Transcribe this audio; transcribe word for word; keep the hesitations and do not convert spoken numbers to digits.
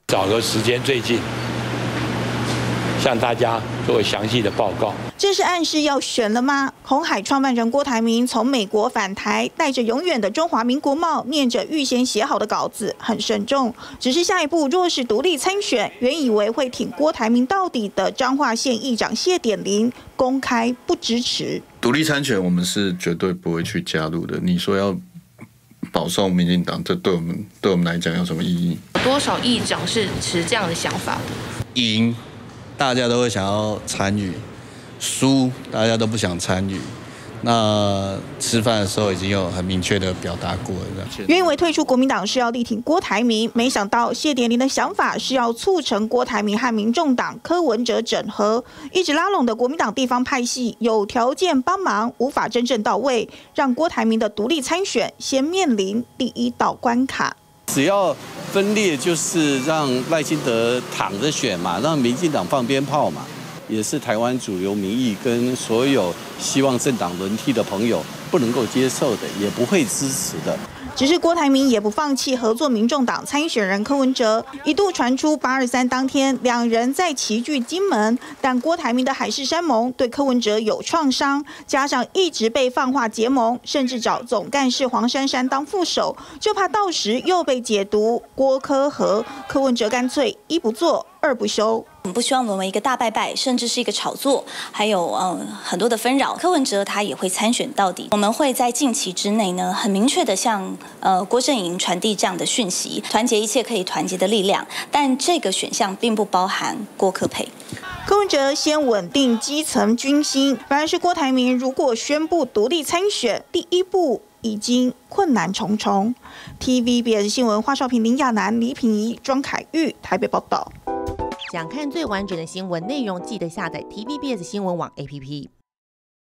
找个时间最近向大家做详细的报告。 这是暗示要选了吗？鸿海创办人郭台铭从美国返台，戴着永远的中华民国帽，念着预先写好的稿子，很慎重。只是下一步若是独立参选，原以为会挺郭台铭到底的彰化县议长谢点林，公开不支持。 独立参选，我们是绝对不会去加入的。你说要保送民进党，这对我们对我们来讲有什么意义？ 多少议长是持这样的想法？ 赢，大家都会想要参与。输，大家都不想参与。那吃饭的时候已经有很明确的表达过了。 原以为退出国民党是要力挺郭台铭，没想到谢点林的想法是要促成郭台铭和民众党柯文哲整合，一直拉拢的国民党地方派系有条件帮忙，无法真正到位，让郭台铭的独立参选先面临第一道关卡。 只要分裂，就是让赖清德躺着选嘛，让民进党放鞭炮嘛。也是台湾主流民意跟所有希望政党轮替的朋友不能够接受的，也不会支持的。 只是郭台铭也不放弃合作民众党参选人柯文哲，一度传出八二三当天两人在齐聚金门，但郭台铭的海誓山盟对柯文哲有创伤，加上一直被放话结盟，甚至找总干事黄珊珊当副手，就怕到时又被解读郭柯和，柯文哲干脆一不做二不休。 我们不希望沦为一个大拜拜，甚至是一个炒作，还有嗯很多的纷扰。柯文哲他也会参选到底。我们会在近期之内呢，很明确的向呃郭阵营传递这样的讯息：团结一切可以团结的力量。但这个选项并不包含郭柯配。 柯文哲先稳定基层军心，反而是郭台铭如果宣布独立参选，第一步已经困难重重。T V B S 新闻华少平、林亚楠、李品仪、庄凯玉台北报道。 想看最完整的新闻内容，记得下载 T V B S 新闻网 A P P。